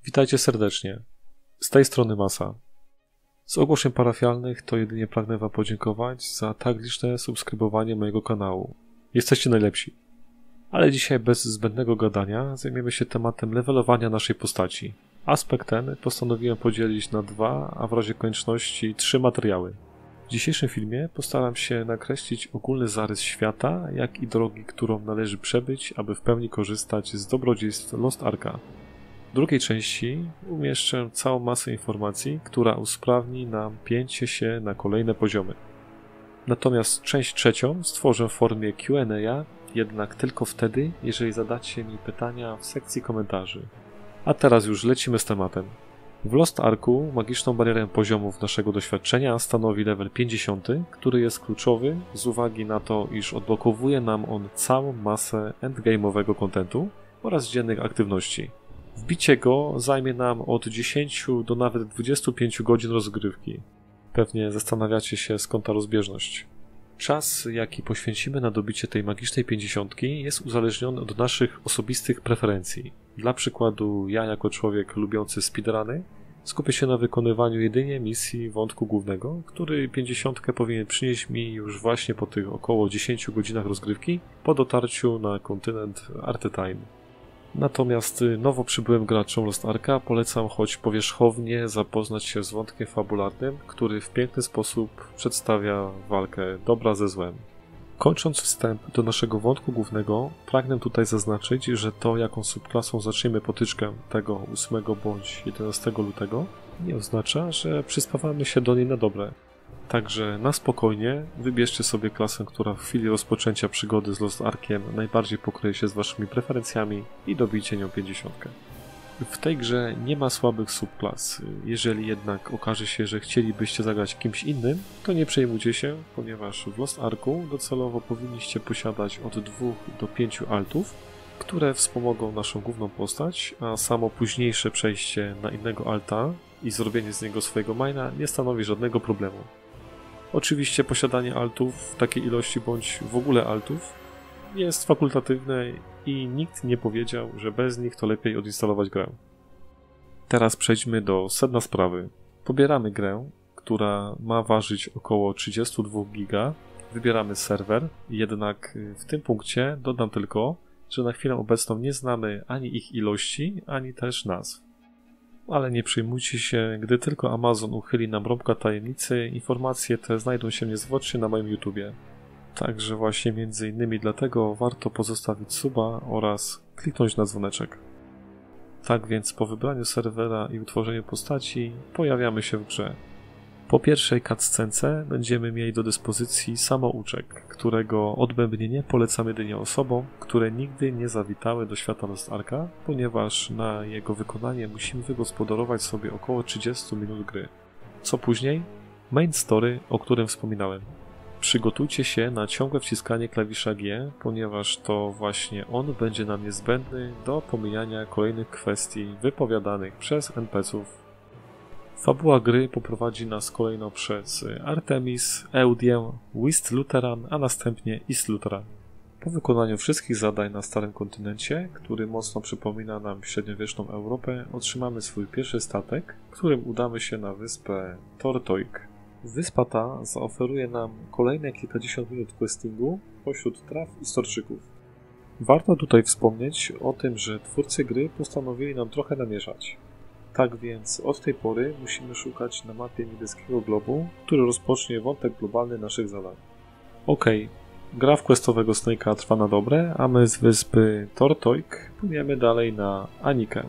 Witajcie serdecznie. Z tej strony Masa. Z ogłoszeń parafialnych to jedynie pragnę Wam podziękować za tak liczne subskrybowanie mojego kanału. Jesteście najlepsi. Ale dzisiaj bez zbędnego gadania zajmiemy się tematem levelowania naszej postaci. Aspekt ten postanowiłem podzielić na 2, a w razie konieczności 3 materiały. W dzisiejszym filmie postaram się nakreślić ogólny zarys świata, jak i drogi, którą należy przebyć, aby w pełni korzystać z dobrodziejstw Lost Arka. W drugiej części umieszczę całą masę informacji, która usprawni nam pięcie się na kolejne poziomy. Natomiast część trzecią stworzę w formie Q&A, jednak tylko wtedy, jeżeli zadacie mi pytania w sekcji komentarzy. A teraz już lecimy z tematem. W Lost Arku magiczną barierę poziomów naszego doświadczenia stanowi level 50, który jest kluczowy z uwagi na to, iż odblokowuje nam on całą masę endgame'owego kontentu oraz dziennych aktywności. Wbicie go zajmie nam od 10 do nawet 25 godzin rozgrywki. Pewnie zastanawiacie się, skąd ta rozbieżność. Czas, jaki poświęcimy na dobicie tej magicznej 50 jest uzależniony od naszych osobistych preferencji. Dla przykładu, ja jako człowiek lubiący speedruny skupię się na wykonywaniu jedynie misji wątku głównego, który 50 powinien przynieść mi już właśnie po tych około 10 godzinach rozgrywki po dotarciu na kontynent Artetime. Natomiast nowo przybyłym graczom Lost Arka polecam choć powierzchownie zapoznać się z wątkiem fabularnym, który w piękny sposób przedstawia walkę dobra ze złem. Kończąc wstęp do naszego wątku głównego, pragnę tutaj zaznaczyć, że to, jaką subklasą zaczniemy potyczkę tego 8 bądź 11 lutego, nie oznacza, że przyspawamy się do niej na dobre. Także na spokojnie wybierzcie sobie klasę, która w chwili rozpoczęcia przygody z Lost Arkiem najbardziej pokryje się z waszymi preferencjami i dobijcie nią 50. W tej grze nie ma słabych subklas. Jeżeli jednak okaże się, że chcielibyście zagrać kimś innym, to nie przejmujcie się, ponieważ w Lost Arku docelowo powinniście posiadać od 2 do 5 altów, które wspomogą naszą główną postać, a samo późniejsze przejście na innego alta i zrobienie z niego swojego maina nie stanowi żadnego problemu. Oczywiście posiadanie altów w takiej ilości bądź w ogóle altów jest fakultatywne i nikt nie powiedział, że bez nich to lepiej odinstalować grę. Teraz przejdźmy do sedna sprawy. Pobieramy grę, która ma ważyć około 32 GB. Wybieramy serwer, jednak w tym punkcie dodam tylko, że na chwilę obecną nie znamy ani ich ilości, ani też nazw. Ale nie przejmujcie się, gdy tylko Amazon uchyli nam rąbka tajemnicy, informacje te znajdą się niezwłocznie na moim YouTubie. Także właśnie między innymi dlatego warto pozostawić suba oraz kliknąć na dzwoneczek. Tak więc po wybraniu serwera i utworzeniu postaci pojawiamy się w grze. Po pierwszej cutscence będziemy mieli do dyspozycji samouczek, którego odbębnienie polecam jedynie osobom, które nigdy nie zawitały do świata Lost Arka, ponieważ na jego wykonanie musimy wygospodarować sobie około 30 minut gry. Co później? Main story, o którym wspominałem. Przygotujcie się na ciągłe wciskanie klawisza G, ponieważ to właśnie on będzie nam niezbędny do pomijania kolejnych kwestii wypowiadanych przez NPC-ów. Fabuła gry poprowadzi nas kolejno przez Artemis, Eudię, West Lutheran, a następnie East Lutheran. Po wykonaniu wszystkich zadań na Starym Kontynencie, który mocno przypomina nam średniowieczną Europę, otrzymamy swój pierwszy statek, którym udamy się na wyspę Tortoik. Wyspa ta zaoferuje nam kolejne kilkadziesiąt minut questingu pośród traw i storczyków. Warto tutaj wspomnieć o tym, że twórcy gry postanowili nam trochę namieszać. Tak więc od tej pory musimy szukać na mapie niebieskiego globu, który rozpocznie wątek globalny naszych zadań. Okej, gra w questowego Snake'a trwa na dobre, a my z wyspy Tortoik płyniemy dalej na Anikę.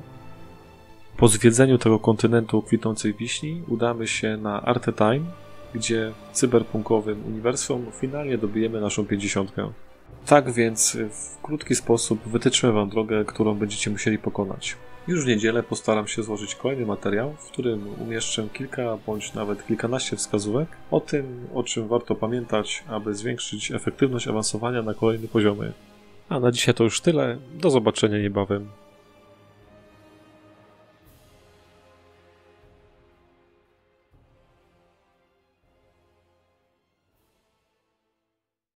Po zwiedzeniu tego kontynentu kwitnącej wiśni udamy się na Artetime, gdzie w cyberpunkowym uniwersum finalnie dobijemy naszą 50. Tak więc w krótki sposób wytyczmy wam drogę, którą będziecie musieli pokonać. Już w niedzielę postaram się złożyć kolejny materiał, w którym umieszczę kilka bądź nawet kilkanaście wskazówek o tym, o czym warto pamiętać, aby zwiększyć efektywność awansowania na kolejne poziomy. A na dzisiaj to już tyle. Do zobaczenia niebawem.